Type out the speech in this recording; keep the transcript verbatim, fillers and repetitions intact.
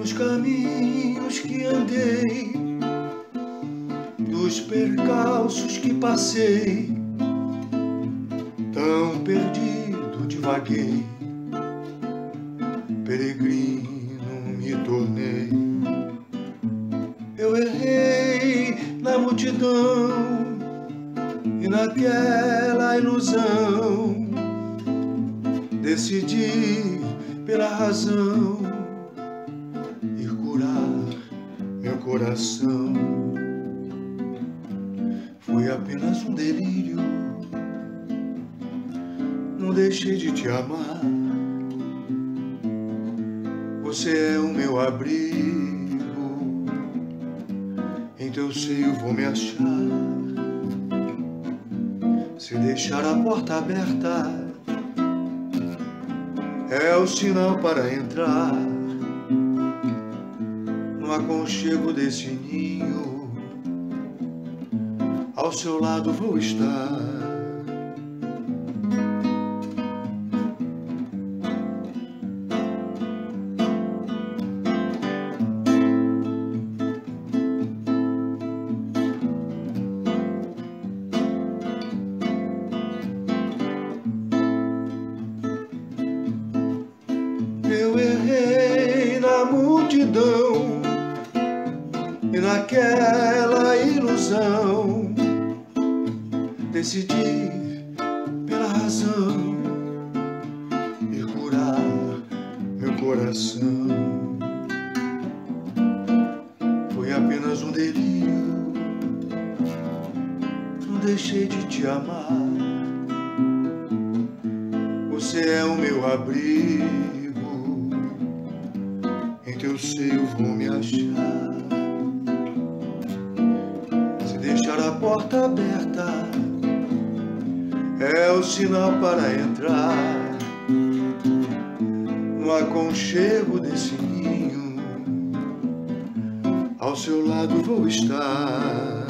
Nos caminhos que andei, dos percalços que passei, tão perdido divaguei, peregrino me tornei. Eu errei na multidão e naquela ilusão decidi pela razão ir curar meu coração. Foi apenas um delírio, não deixei de te amar. Você é o meu abrigo, em teu seio vou me achar. Se deixar a porta aberta, é o sinal para entrar no aconchego desse ninho. Ao seu lado vou estar. Eu errei na multidão e naquela ilusão decidi pela razão ir curar meu coração. Foi apenas um delírio, não deixei de te amar. Você é o meu abrigo, em teu seio vou me achar. Se deixar a porta aberta, é o sinal para entrar no aconchego desse ninho. Ao seu lado vou estar.